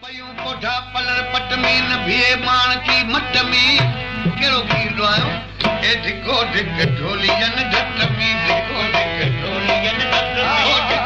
पयूं कोठा पलर पट में न भिए माण की मट में कहिड़ो गीत आयो ए ढिको ढिक ढोलियन ढट में ढिको ढिक ढोलियन ढट में